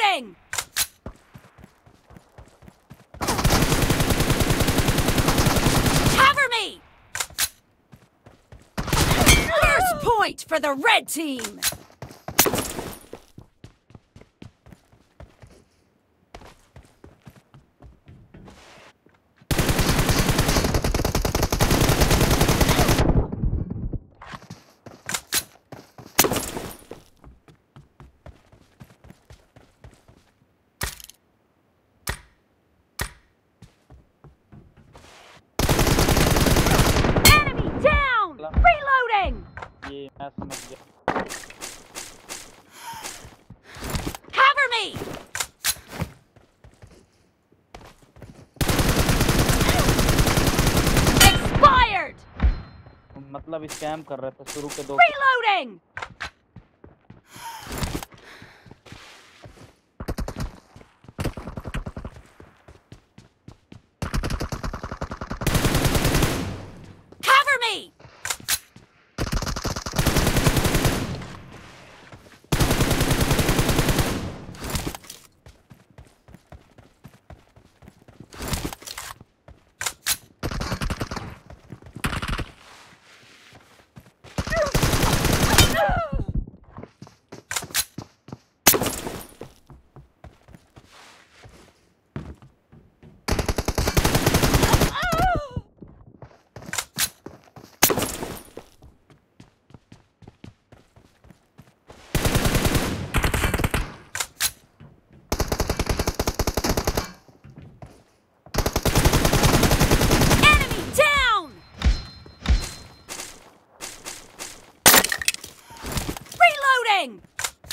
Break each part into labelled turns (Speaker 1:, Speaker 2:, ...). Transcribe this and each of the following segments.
Speaker 1: Reloading! Cover me! First point for the red team! Reloading! Cover me! Expired!
Speaker 2: मतलब scam कर रहे थे शुरू के 2
Speaker 1: Reloading! Cover me! Reloading!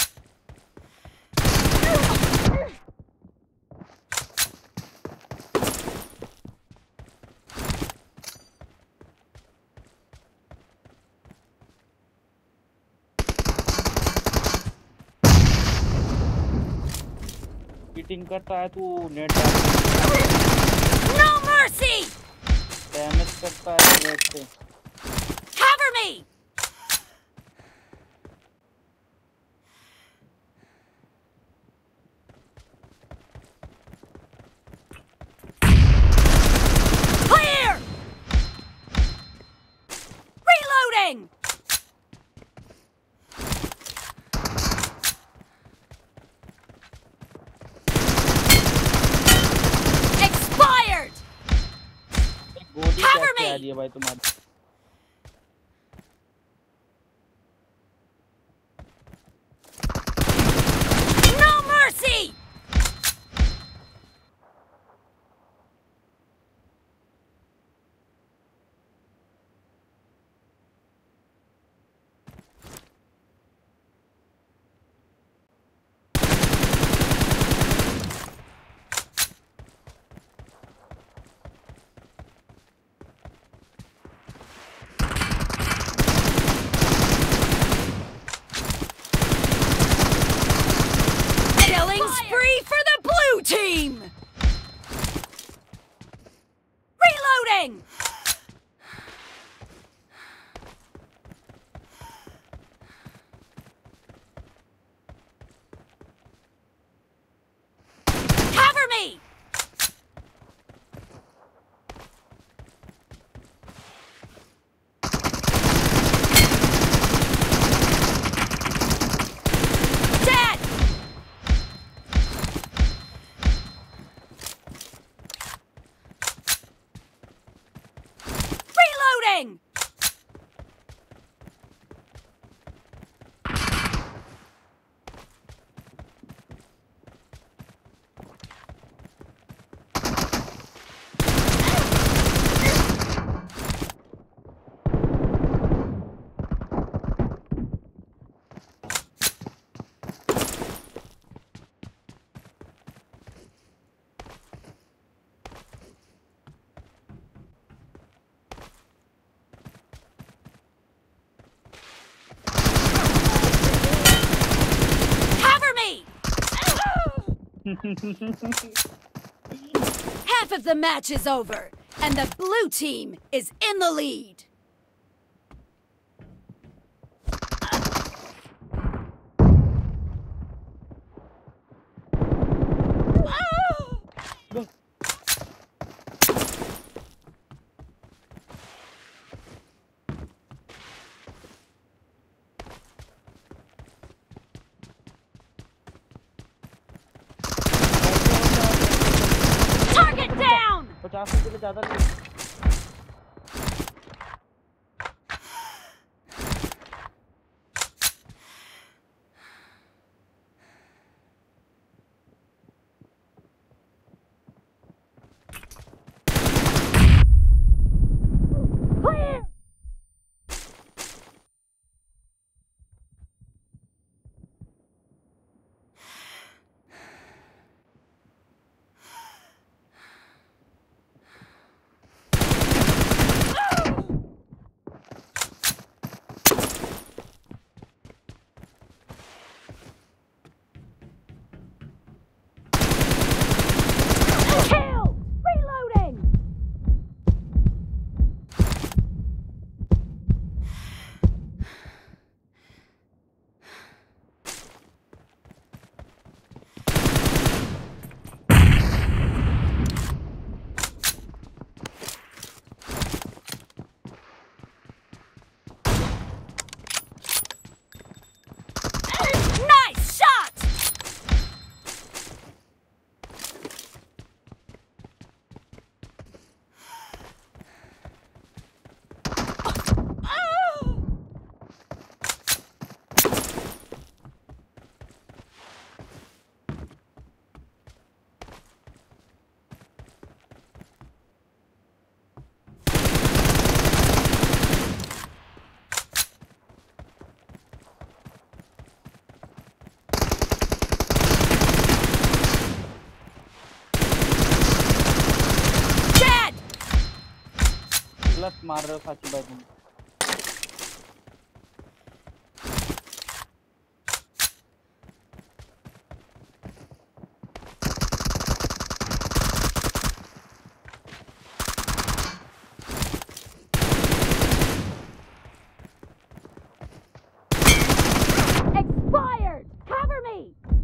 Speaker 2: Cheating करता है तू नेट
Speaker 1: No mercy!
Speaker 2: डैमेज करता है नेट से
Speaker 1: Cover me! Clear! Reloading! Expired!
Speaker 2: गोली
Speaker 1: Cover
Speaker 2: कैसे
Speaker 1: me!
Speaker 2: आ रही है भाई तुम्हारी
Speaker 1: No mercy! Killing spree for the blue team! Reloading! Cover me! Dead! Reloading! Cover me! Half of the match is over, and the blue team is in the lead.
Speaker 2: 50 के लिए ज्यादा नहीं। मार रहे हो साची भाई तुम।
Speaker 1: Expired! Cover me!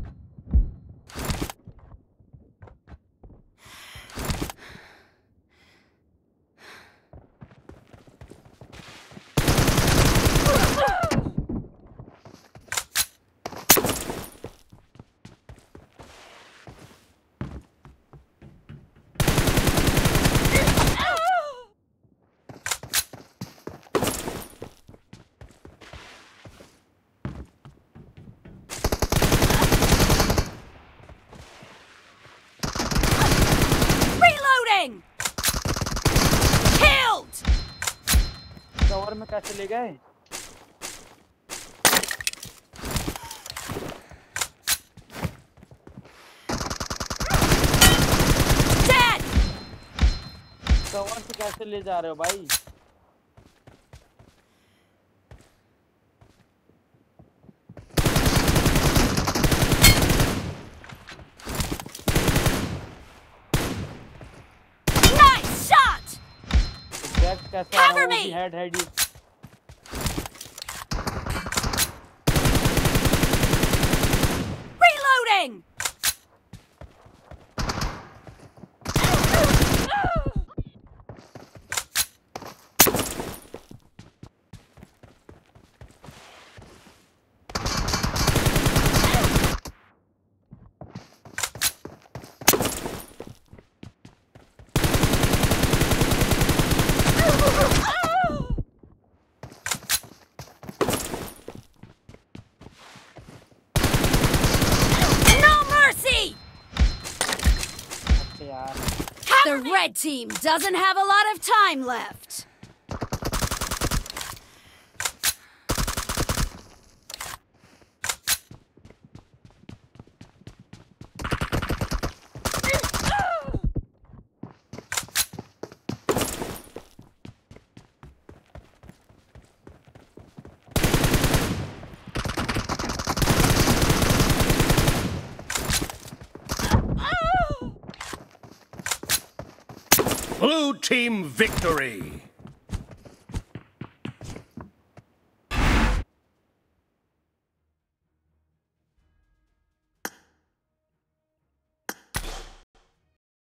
Speaker 1: Killed!
Speaker 2: Cover में कैसे ले गए?
Speaker 1: Dead!
Speaker 2: कवर से कैसे ले जा रहे हो भाई?
Speaker 1: Cover me!
Speaker 2: Head.
Speaker 1: Reloading! The red team doesn't have a lot of time left.
Speaker 3: Blue team victory!